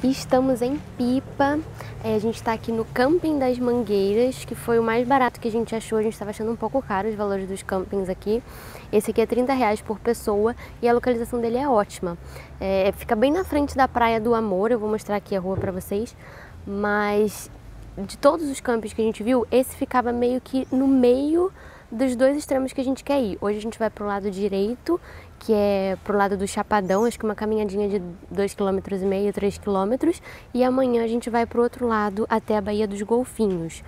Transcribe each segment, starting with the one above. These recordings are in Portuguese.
Estamos em Pipa, a gente está aqui no Camping das Mangueiras, que foi o mais barato que a gente achou. A gente estava achando um pouco caro os valores dos campings aqui. Esse aqui é R$30 por pessoa e a localização dele é ótima. Fica bem na frente da Praia do Amor, eu vou mostrar aqui a rua para vocês. Mas de todos os campings que a gente viu, esse ficava meio que no meio dos dois extremos que a gente quer ir. Hoje a gente vai pro lado direito, que é pro lado do Chapadão, acho que uma caminhadinha de 2,5 km, 3 km, e amanhã a gente vai pro outro lado até a Baía dos Golfinhos.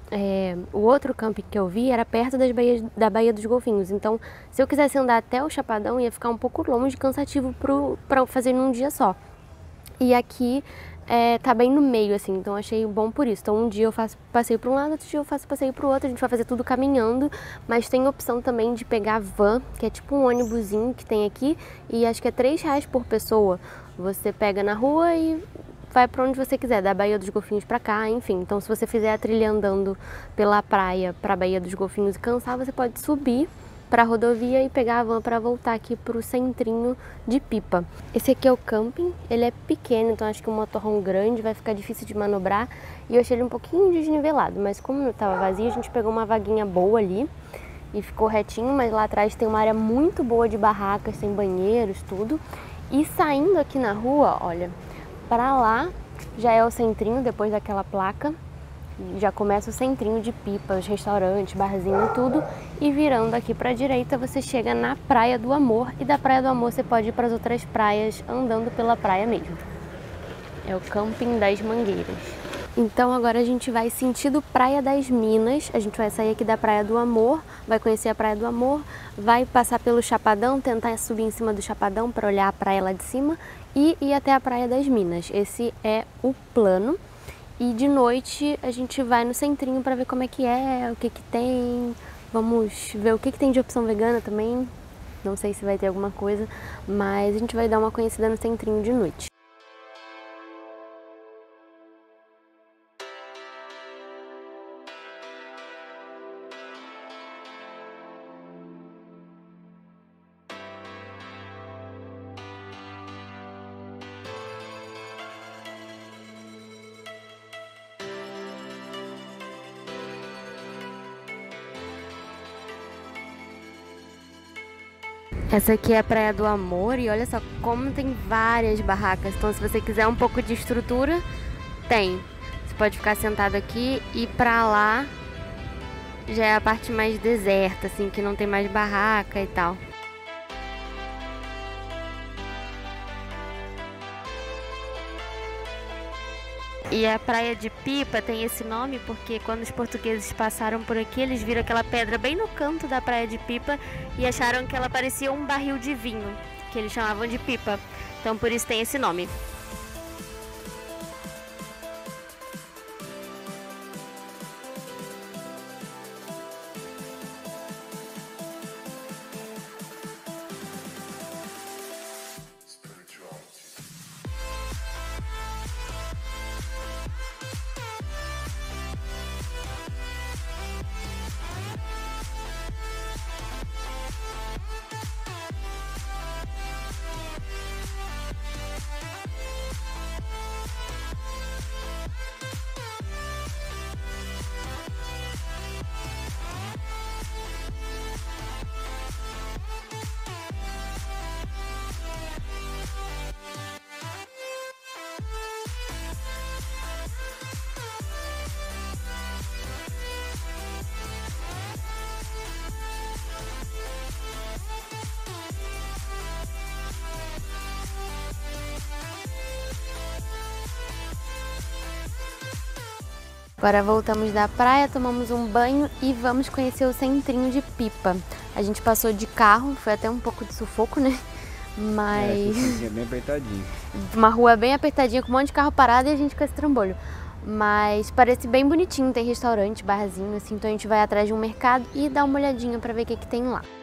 O outro camping que eu vi era perto da Baía dos Golfinhos, então se eu quisesse andar até o Chapadão ia ficar um pouco longe, cansativo para fazer num dia só. E aqui tá bem no meio, assim, então achei bom por isso. Então um dia eu faço passeio para um lado, outro dia eu faço passeio para o outro, a gente vai fazer tudo caminhando, mas tem opção também de pegar van, que é tipo um ônibusinho que tem aqui, e acho que é R$3 por pessoa. Você pega na rua e vai para onde você quiser, da Baía dos Golfinhos para cá, enfim. Então se você fizer a trilha andando pela praia para a Baía dos Golfinhos e cansar, você pode subir para a rodovia e pegar a van para voltar aqui para o centrinho de Pipa. Esse aqui é o camping, ele é pequeno, então acho que um motorhome grande vai ficar difícil de manobrar e eu achei ele um pouquinho desnivelado, mas como estava vazio, a gente pegou uma vaguinha boa ali e ficou retinho, mas lá atrás tem uma área muito boa de barracas, tem banheiros, tudo. E saindo aqui na rua, olha, para lá já é o centrinho, depois daquela placa. Já começa o centrinho de Pipa, os restaurantes, barzinho, tudo. E virando aqui para a direita, você chega na Praia do Amor. E da Praia do Amor você pode ir para as outras praias andando pela praia mesmo. É o Camping das Mangueiras. Então agora a gente vai sentido Praia das Minas. A gente vai sair aqui da Praia do Amor, vai conhecer a Praia do Amor, vai passar pelo Chapadão, tentar subir em cima do Chapadão para olhar a praia lá de cima e ir até a Praia das Minas. Esse é o plano. E de noite a gente vai no centrinho para ver como é que é, o que que tem. Vamos ver o que que tem de opção vegana também. Não sei se vai ter alguma coisa, mas a gente vai dar uma conhecida no centrinho de noite. Essa aqui é a Praia do Amor e olha só como tem várias barracas. Então se você quiser um pouco de estrutura, tem. Você pode ficar sentado aqui e pra lá já é a parte mais deserta, assim, que não tem mais barraca e tal. E a Praia de Pipa tem esse nome porque quando os portugueses passaram por aqui, eles viram aquela pedra bem no canto da Praia de Pipa e acharam que ela parecia um barril de vinho, que eles chamavam de pipa. Então por isso tem esse nome. Agora voltamos da praia, tomamos um banho e vamos conhecer o centrinho de Pipa. A gente passou de carro, foi até um pouco de sufoco, né? Mas... É bem apertadinho. Uma rua bem apertadinha, com um monte de carro parado e a gente com esse trambolho. Mas parece bem bonitinho, tem restaurante, barzinho, assim. Então a gente vai atrás de um mercado e dá uma olhadinha pra ver o que que tem lá.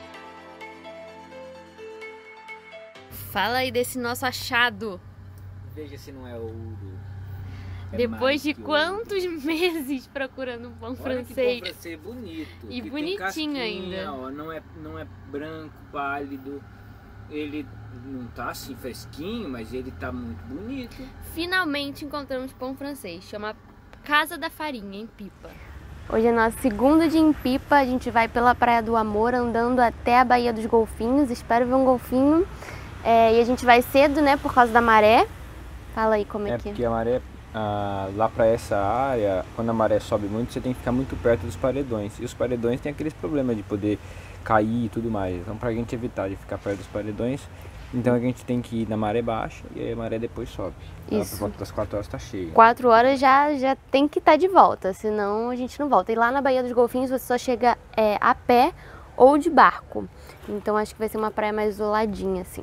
Fala aí desse nosso achado. Veja se não é ouro. Depois de quantos meses procurando um pão francês? Que pão francês bonito. E que bonitinho casquinha, ainda. Ó, não é branco, pálido. Ele não tá assim fresquinho, mas ele tá muito bonito. Finalmente encontramos pão francês. Chama Casa da Farinha, em Pipa. Hoje é nosso segundo dia em Pipa. A gente vai pela Praia do Amor, andando até a Baía dos Golfinhos. Espero ver um golfinho. E a gente vai cedo, né, por causa da maré. Fala aí como é que é. Porque a maré, lá para essa área, quando a maré sobe muito, você tem que ficar muito perto dos paredões. E os paredões têm aqueles problemas de poder cair e tudo mais. Então, para a gente evitar de ficar perto dos paredões, então a gente tem que ir na maré baixa e aí a maré depois sobe. Lá por volta das 4 horas está cheia. 4 horas já tem que estar de volta, senão a gente não volta. E lá na Baía dos Golfinhos você só chega a pé ou de barco. Então acho que vai ser uma praia mais isoladinha, assim.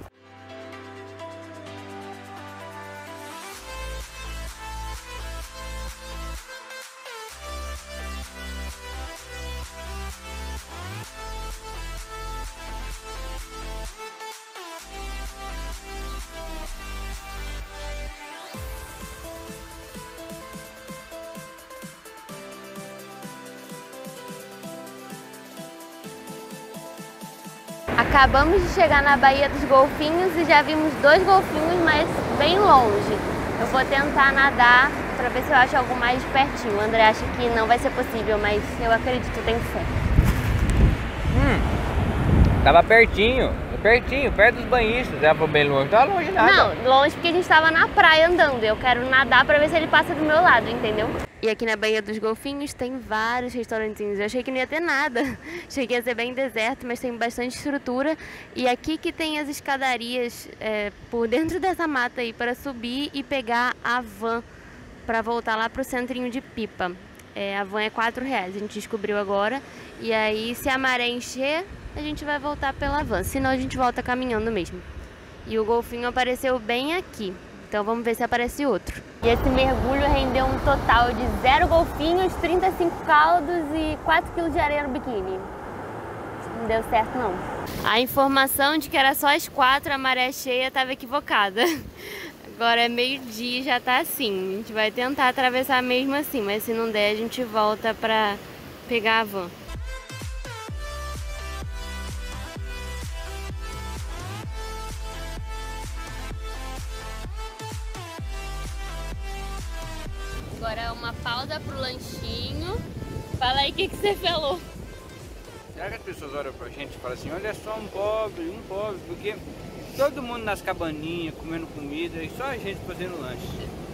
Acabamos de chegar na Baía dos Golfinhos e já vimos 2 golfinhos, mas bem longe. Eu vou tentar nadar para ver se eu acho algo mais pertinho. O André acha que não vai ser possível, mas eu acredito, tenho fé. Tava pertinho, perto dos banhistas. Era bem longe, tava longe nada. Não, longe porque a gente tava na praia andando. Eu quero nadar para ver se ele passa do meu lado, entendeu? E aqui na Baía dos Golfinhos tem vários restaurantinhos. Eu achei que não ia ter nada. Achei que ia ser bem deserto, mas tem bastante estrutura. E aqui que tem as escadarias por dentro dessa mata aí para subir e pegar a van para voltar lá pro centrinho de Pipa. A van é R$4, a gente descobriu agora. E aí, se a maré encher, a gente vai voltar pela van. Senão a gente volta caminhando mesmo. E o golfinho apareceu bem aqui. Então vamos ver se aparece outro. E esse mergulho rendeu um total de 0 golfinhos, 35 caldos e 4 kg de areia no biquíni. Não deu certo não. A informação de que era só às 4 a maré cheia estava equivocada. Agora é meio-dia e já tá assim. A gente vai tentar atravessar mesmo assim, mas se não der a gente volta pra pegar a van. Agora é uma pausa pro lanchinho. Fala aí o que você falou. Será que as pessoas olham pra gente e falam assim, olha só um pobre, porque todo mundo nas cabaninhas comendo comida e só a gente fazendo lanche.